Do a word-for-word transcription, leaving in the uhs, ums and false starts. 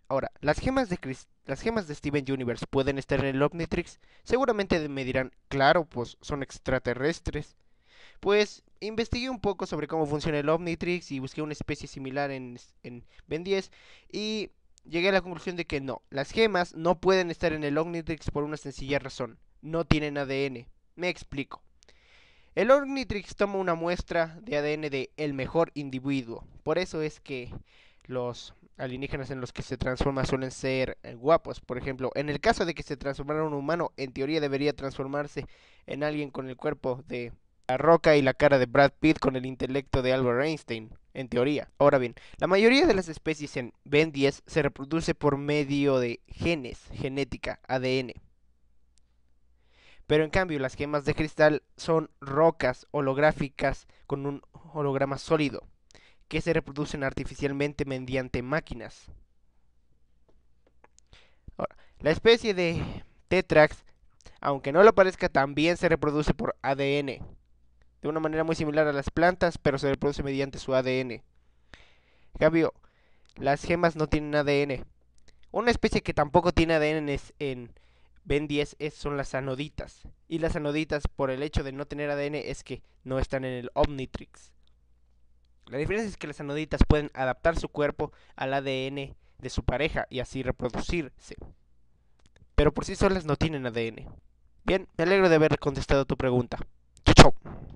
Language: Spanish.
Ahora, ¿las gemas de Cris- las gemas de Steven Universe pueden estar en el Omnitrix? Seguramente me dirán, claro, pues son extraterrestres. Pues investigué un poco sobre cómo funciona el Omnitrix y busqué una especie similar en, en Ben diez y llegué a la conclusión de que no, las gemas no pueden estar en el Omnitrix por una sencilla razón, no tienen A D N. Me explico. El Omnitrix toma una muestra de A D N de el mejor individuo, por eso es que los alienígenas en los que se transforma suelen ser eh, guapos. Por ejemplo, en el caso de que se transformara en un humano, en teoría debería transformarse en alguien con el cuerpo de La Roca y la cara de Brad Pitt con el intelecto de Albert Einstein, en teoría. Ahora bien, la mayoría de las especies en Ben diez se reproduce por medio de genes, genética, A D N. Pero en cambio, las gemas de cristal son rocas holográficas con un holograma sólido, que se reproducen artificialmente mediante máquinas. Ahora, la especie de Tetrax, aunque no lo parezca, también se reproduce por A D N, de una manera muy similar a las plantas, pero se reproduce mediante su A D N. En cambio, las gemas no tienen A D N. Una especie que tampoco tiene A D N es en Ben diez es, son las anoditas. Y las anoditas, por el hecho de no tener A D N, es que no están en el Omnitrix. La diferencia es que las anoditas pueden adaptar su cuerpo al A D N de su pareja y así reproducirse. Pero por sí solas no tienen A D N. Bien, me alegro de haber contestado tu pregunta. Chau, chau.